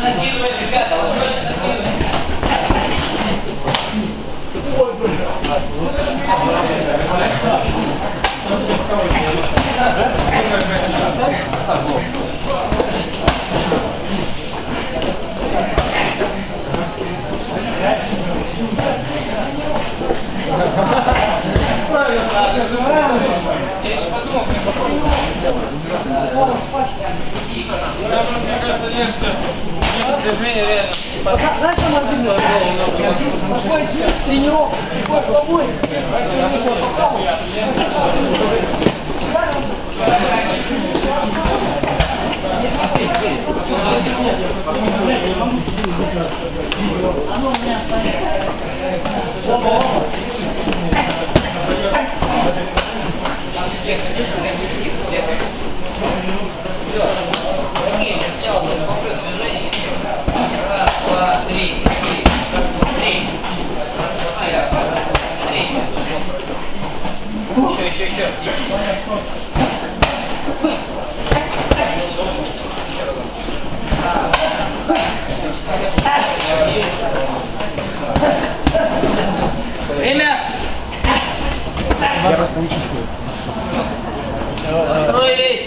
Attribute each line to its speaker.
Speaker 1: накидывай, ребята, проще накидывай. Я еще подумал, мне попробовал. Мне кажется, легче движение реально.
Speaker 2: Знаешь, что мобильный? Какой тренировка, какой побой.
Speaker 1: Сначала попрыг движение. Раз, два, три, три. Еще. Время.
Speaker 2: Я просто не чувствую.
Speaker 1: Настроились.